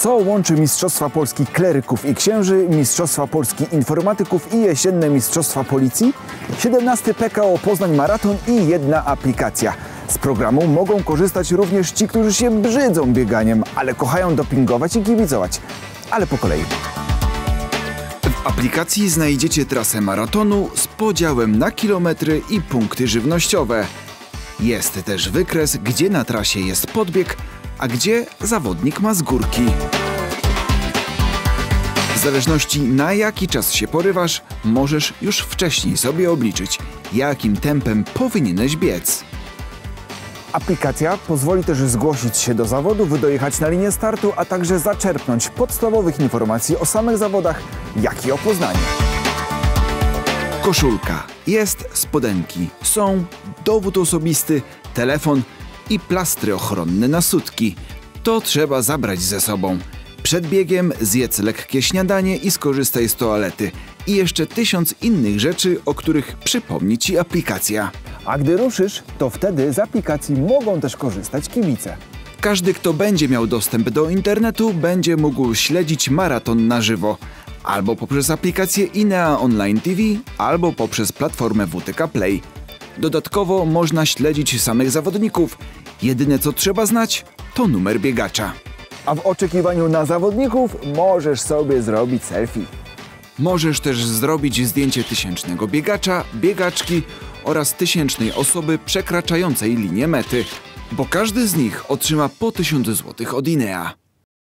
Co łączy Mistrzostwa Polski Kleryków i Księży, Mistrzostwa Polski Informatyków i jesienne Mistrzostwa Policji? 17 PKO Poznań Maraton i jedna aplikacja. Z programu mogą korzystać również ci, którzy się brzydzą bieganiem, ale kochają dopingować i kibicować. Ale po kolei. W aplikacji znajdziecie trasę maratonu z podziałem na kilometry i punkty żywnościowe. Jest też wykres, gdzie na trasie jest podbieg, a gdzie zawodnik ma z górki. W zależności na jaki czas się porywasz, możesz już wcześniej sobie obliczyć, jakim tempem powinieneś biec. Aplikacja pozwoli też zgłosić się do zawodów, dojechać na linię startu, a także zaczerpnąć podstawowych informacji o samych zawodach, jak i o Poznaniu. Koszulka, jest spodenki, są dowód osobisty, telefon i plastry ochronne na sutki. To trzeba zabrać ze sobą. Przed biegiem zjedz lekkie śniadanie i skorzystaj z toalety. I jeszcze 1000 innych rzeczy, o których przypomni Ci aplikacja. A gdy ruszysz, to wtedy z aplikacji mogą też korzystać kibice. Każdy, kto będzie miał dostęp do internetu, będzie mógł śledzić maraton na żywo. Albo poprzez aplikację INEA Online TV, albo poprzez platformę WTK Play. Dodatkowo można śledzić samych zawodników. Jedyne co trzeba znać, to numer biegacza. A w oczekiwaniu na zawodników możesz sobie zrobić selfie. Możesz też zrobić zdjęcie 1000 biegacza, biegaczki oraz 1000 osoby przekraczającej linię mety, bo każdy z nich otrzyma po 1000 zł od INEA.